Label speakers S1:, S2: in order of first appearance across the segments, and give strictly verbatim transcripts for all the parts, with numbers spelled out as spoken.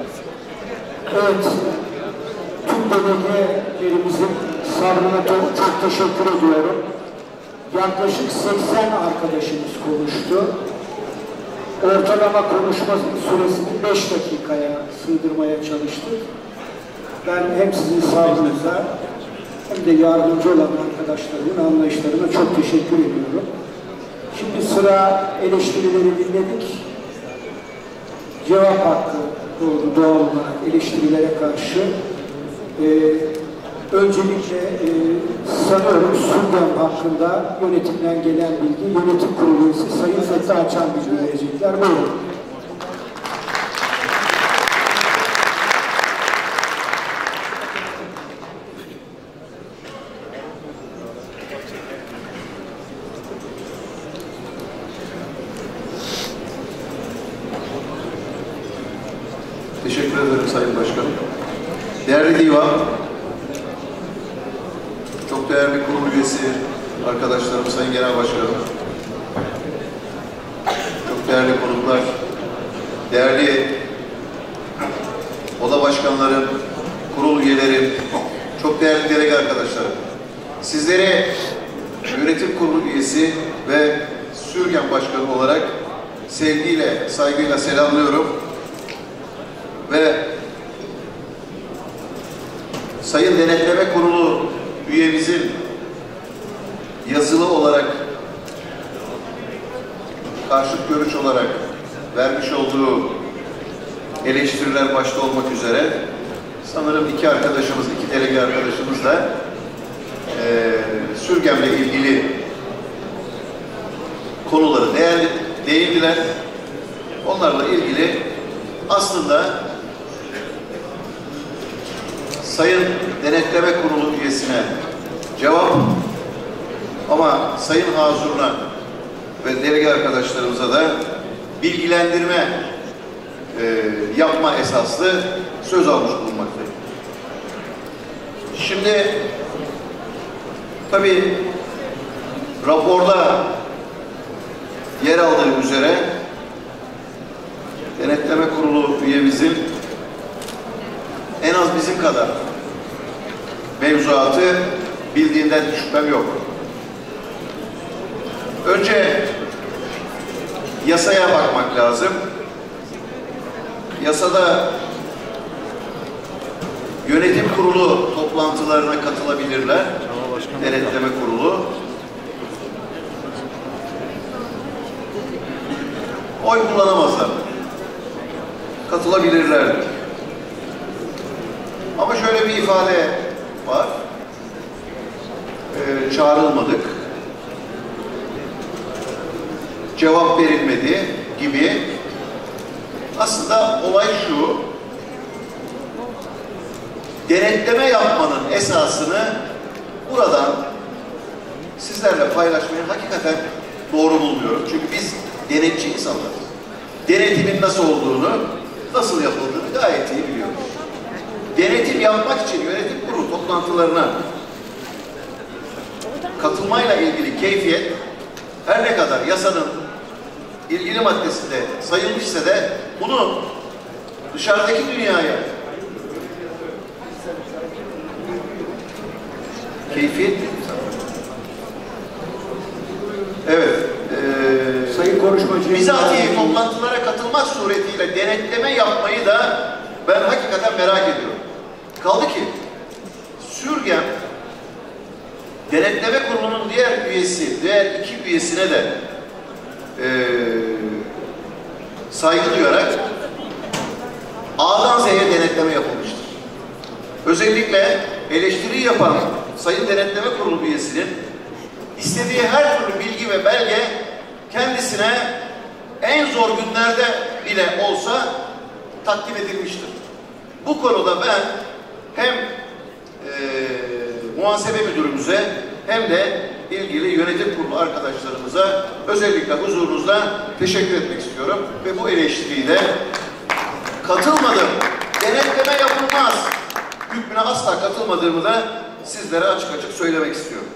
S1: Evet, tüm delegelerimizin sabrına çok, çok teşekkür ediyorum. Yaklaşık seksen arkadaşımız konuştu. Ortalama konuşma süresini beş dakikaya sığdırmaya çalıştık. Ben hem sizin sabrınıza hem de yardımcı olan arkadaşlarımın anlayışlarına çok teşekkür ediyorum. Şimdi sıra eleştirileri dinledik. Cevap hakkı doğru, doğal olarak eleştirilere karşı e, öncelikle e, sanıyorum Suriye hakkında yönetimden gelen bilgi, yönetim kurulu üyesi Sayın Fethi Açan bilgi verecekler. Buyurun.
S2: Teşekkür ederim Sayın Başkanım. Değerli Divan, çok değerli kurul üyesi arkadaşlarım, Sayın Genel Başkanım, çok değerli konuklar, değerli oda başkanlarım, kurul üyeleri, çok değerli delege arkadaşlarım. Sizleri yönetim kurulu üyesi ve Sürgen Başkanı olarak sevgiyle, saygıyla selamlıyorum. Ve Sayın Denetleme Kurulu üyemizin yazılı olarak, karşıt görüş olarak vermiş olduğu eleştiriler başta olmak üzere sanırım iki arkadaşımız, iki delege arkadaşımız da e, Sürgen'le ilgili konuları değerli, değindiler. Onlarla ilgili aslında Sayın Denetleme Kurulu üyesine cevap, ama Sayın Hazur'una ve delege arkadaşlarımıza da bilgilendirme e, yapma esaslı söz almış bulunmaktayım. Şimdi tabii raporda yer aldığı üzere Denetleme Kurulu üyemizin en az bizim kadar mevzuatı bildiğinden şüphem yok. Önce yasaya bakmak lazım. Yasada yönetim kurulu toplantılarına katılabilirler. Denetleme kurulu. Oy kullanamazlar. Katılabilirlerdi. Ama şöyle bir ifade var. Ee, çağrılmadık. Cevap verilmedi gibi. Aslında olay şu. Denetleme yapmanın esasını buradan sizlerle paylaşmayı hakikaten doğru bulmuyorum. Çünkü biz denetçi insanlarız. Denetimin nasıl olduğunu, nasıl yapıldığını gayet iyi biliyoruz. Denetim yapmak için yönetim kurulu toplantılarına katılmayla ilgili keyfiyet her ne kadar yasanın ilgili maddesinde sayılmışsa da bunu dışarıdaki dünyaya keyfiyet evet ee,
S1: Sayın konuşmacı
S2: bizatihi toplantılara katılmak suretiyle denetleme yapmayı da ben hakikaten merak ediyorum. Kaldı ki Sürgen Denetleme Kurulu'nun diğer üyesi, diğer iki üyesine de e, saygı duyarak A'dan Z'ye denetleme yapılmıştır. Özellikle eleştiri yapan Sayın Denetleme Kurulu üyesinin istediği her türlü bilgi ve belge kendisine en zor günlerde bile olsa takdim edilmiştir. Bu konuda ben hem e, muhasebe müdürümüze hem de ilgili yönetim kurulu arkadaşlarımıza özellikle huzurunuzda teşekkür etmek istiyorum. Ve bu eleştiriyi de katılmadım, denetleme yapılmaz hükmüne asla katılmadığımı da sizlere açık açık söylemek istiyorum.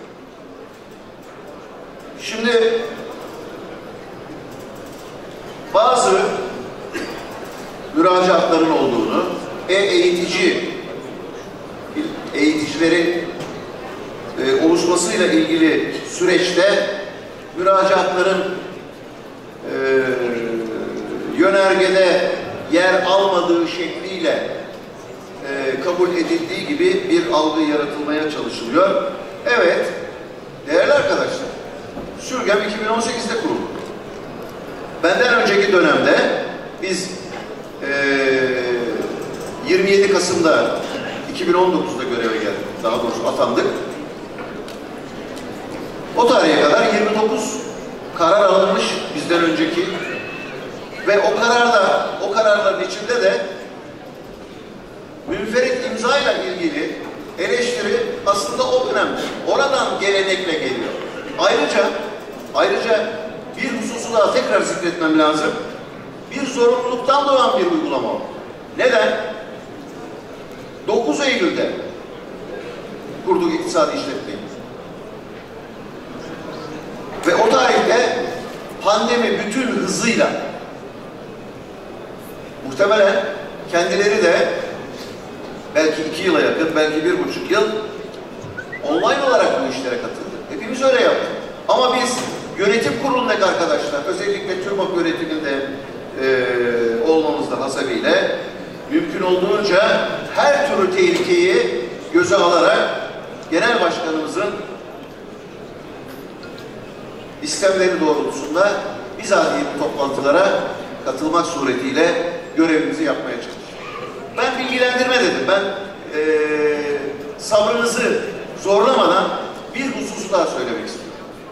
S2: Şimdi bazı müracaatların olduğunu, e-eğitici eğiticilerin e, oluşmasıyla ilgili süreçte müracaatların e, yönergede yer almadığı şekliyle e, kabul edildiği gibi bir algı yaratılmaya çalışılıyor. Evet, değerli arkadaşlar, Sürgem iki bin on sekiz'de kuruldu. Benden önceki dönemde biz e, yirmi yedi Kasım'da iki bin on dokuz'da göreve geldik. Daha doğrusu atandık. O tarihe kadar yirmi dokuz karar alınmış bizden önceki ve o kararda, o kararların içinde de münferit imzayla ilgili eleştiri aslında o dönemde. Oradan gelenekle geliyor. Ayrıca ayrıca bir hususu daha tekrar zikretmem lazım. Bir zorunluluktan doğan bir uygulama o. Neden? dokuz Eylül'de kurduk iktisadi işletmeyi. Ve o tarihte pandemi bütün hızıyla muhtemelen kendileri de belki iki yıla yakın, belki bir buçuk yıl online olarak bu işlere katıldı. Hepimiz öyle yaptık. Ama biz yönetim kurulundaki arkadaşlar, özellikle TÜRMOP yönetiminde e, olmamızda hasebiyle mümkün olduğunca her türlü tehlikeyi göze alarak genel başkanımızın istemleri doğrultusunda bizatihi toplantılara katılmak suretiyle görevimizi yapmaya çalıştık. Ben bilgilendirme dedim. Ben e, sabrınızı zorlamadan bir hususu daha söylemek istiyorum.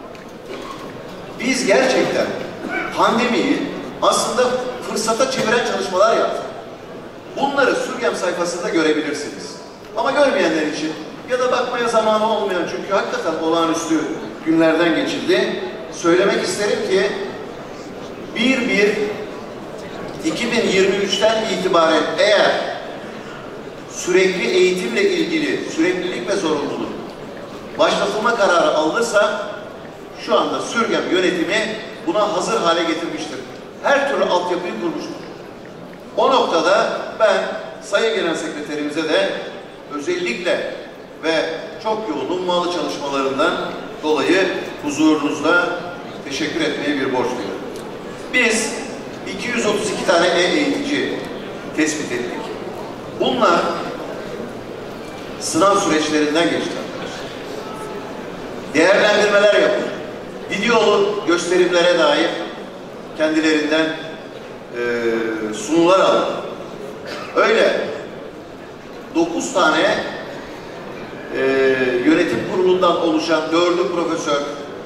S2: Biz gerçekten pandemiyi aslında fırsata çeviren çalışmalar yaptık. Bunları Sürgem sayfasında görebilirsiniz. Ama görmeyenler için ya da bakmaya zamanı olmayan, çünkü hakikaten olağanüstü günlerden geçildi. Söylemek isterim ki bir bir iki bin yirmi üç'ten itibaren eğer sürekli eğitimle ilgili süreklilik ve zorunluluk başlatılma kararı alınırsa şu anda Sürgem yönetimi buna hazır hale getirmiştir. Her türlü altyapıyı kurmuştur. O noktada ben Sayın Genel Sekreterimize de özellikle ve çok yoğun ummalı çalışmalarından dolayı huzurunuzda teşekkür etmeye bir borç duyuyorum. Biz iki yüz otuz iki tane e-eğitici tespit ettik. Bunlar sınav süreçlerinden geçti. Değerlendirmeler yapıldı. Videolu gösterimlere dair kendilerinden e, sunular aldı. Öyle dokuz tane e, yönetim kurulundan oluşan dördü profesör,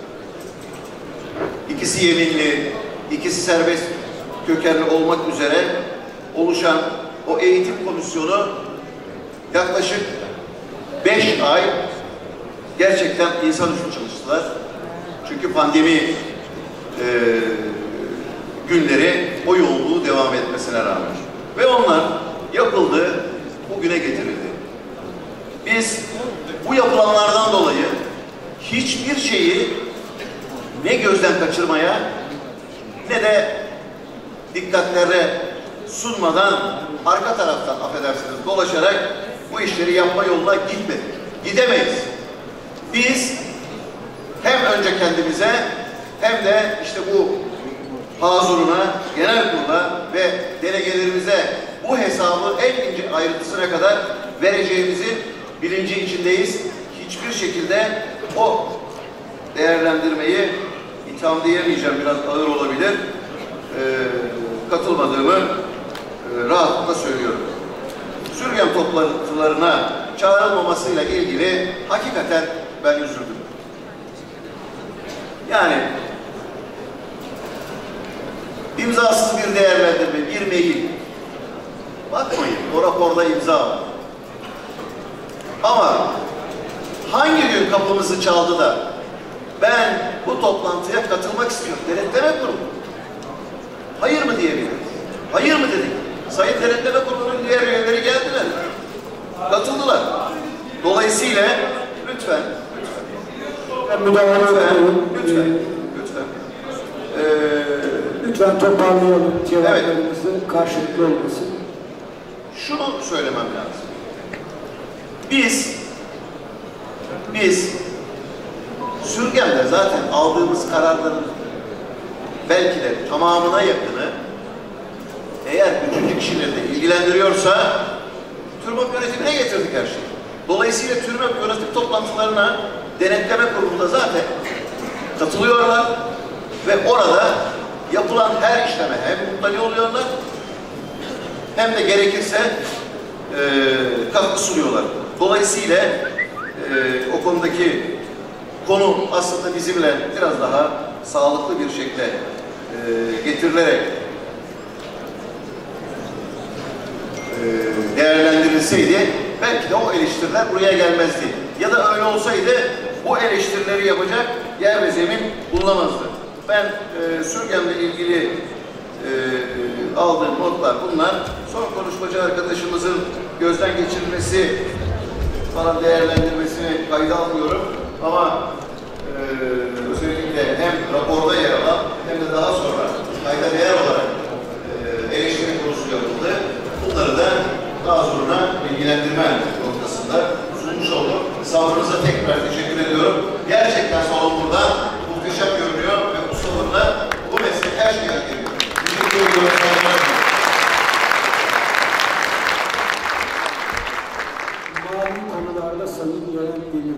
S2: ikisi yeminli, ikisi serbest kökenli olmak üzere oluşan o eğitim komisyonu yaklaşık beş ay gerçekten insanüstü çalıştılar. Çünkü pandemi e, günleri o yoğunluğu devam etmesine rağmen. Ve onlar yapıldı, bugüne getirildi. Biz bu yapılanlardan dolayı hiçbir şeyi ne gözden kaçırmaya ne de dikkatlere sunmadan arka taraftan, affedersiniz, dolaşarak bu işleri yapma yoluna gitmedik. Gidemeyiz. Biz hem önce kendimize hem de işte bu hazuruna, genel kurula ve delegelerimize bu hesabı en ince ayrıntısına kadar vereceğimizin bilinci içindeyiz. Hiçbir şekilde o değerlendirmeyi itham diyemeyeceğim, biraz ağır olabilir. Ee, katılmadığımı e, rahatlıkla söylüyorum. Sürgem toplantılarına çağrılmamasıyla ilgili hakikaten ben üzüldüm. Yani imzasız bir değerlendirme, bir mail. Bakmayın, o raporda imza var. Ama hangi gün kapımızı çaldı da ben bu toplantıya katılmak istiyorum, denetleme kurulu. Hayır mı diyebiliriz? Hayır mı dedik? Sayın Denetleme Kurulu'nun diğer üyeleri geldiler. Katıldılar. Dolayısıyla lütfen, lütfen,
S1: müdahale
S2: lütfen,
S1: edelim.
S2: lütfen, lütfen. Ee,
S1: Lütfen toparlayalım cevaplarımızı, evet. Karşılıklı olmasın.
S2: Şunu söylemem lazım. Biz, biz Sürgen'de zaten aldığımız kararların belki de tamamına yakını eğer üçüncü kişileri de ilgilendiriyorsa TÜRMOP yönetimine getirdik her şeyi. Dolayısıyla TÜRMOP yönetim toplantılarına denetleme kurulunda zaten katılıyorlar ve orada yapılan her işleme hem muttali oluyorlar hem de gerekirse e, katkı sunuyorlar. Dolayısıyla e, o konudaki konu aslında bizimle biraz daha sağlıklı bir şekilde e, getirilerek e, değerlendirilseydi belki de o eleştiriler buraya gelmezdi. Ya da öyle olsaydı bu eleştirileri yapacak yer ve zemin bulunamazdı. Ben e, Sürgen'le ilgili e, aldığım notlar bunlar. Son konuşmacı arkadaşımızın gözden geçirilmesi falan değerlendirmesini kayda almıyorum. Ama e, özellikle hem raporda yer alan hem de daha sonra kayda değer olarak e, eleştiri konusu yapıldı. Bunları da daha sonra bilgilendirme noktasında sunmuş oldum. Sabrınıza tekrar